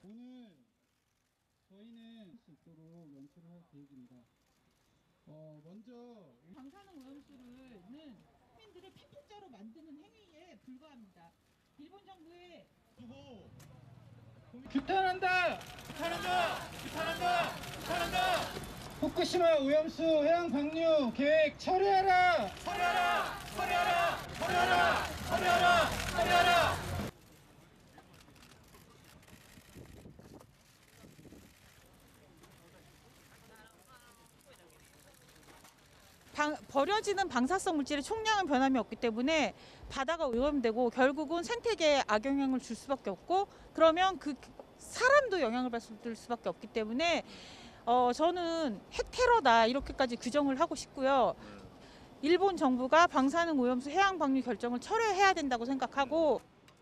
오늘 저희는 수 있도록 연출을 할 계획입니다. 먼저 방사능 오염수는 시민들을 피폭자로 만드는 행위에 불과합니다. 일본 정부의 규탄한다! 규탄한다! 규탄한다! 규탄한다! 후쿠시마 오염수 해양 방류 계획 철회하라! 철회하라! 철회하라! 철회하라! 철회하라! 철회하라! 버려지는 방사성 물질의 총량은 변함이 없기 때문에 바다가 오염되고 결국은 생태계에 악영향을 줄 수밖에 없고, 그러면 그 사람도 영향을 받을 수밖에 없기 때문에 저는 핵테러다 이렇게까지 규정을 하고 싶고요. 일본 정부가 방사능 오염수 해양 방류 결정을 철회해야 된다고 생각하고,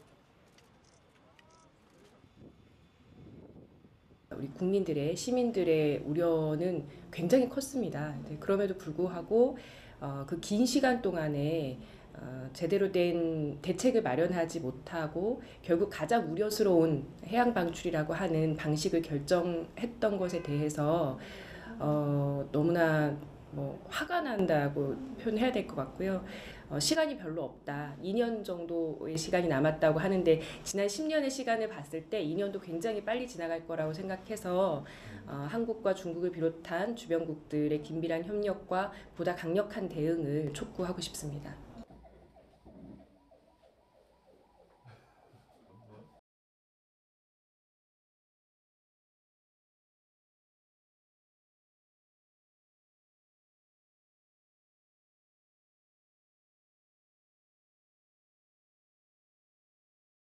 우리 국민들의 시민들의 우려는 굉장히 컸습니다. 그럼에도 불구하고 그 긴 시간 동안에 제대로 된 대책을 마련하지 못하고 결국 가장 우려스러운 해양 방출이라고 하는 방식을 결정했던 것에 대해서 너무나 화가 난다고 표현해야 될 것 같고요. 시간이 별로 없다. 2년 정도의 시간이 남았다고 하는데 지난 10년의 시간을 봤을 때 2년도 굉장히 빨리 지나갈 거라고 생각해서 한국과 중국을 비롯한 주변국들의 긴밀한 협력과 보다 강력한 대응을 촉구하고 싶습니다.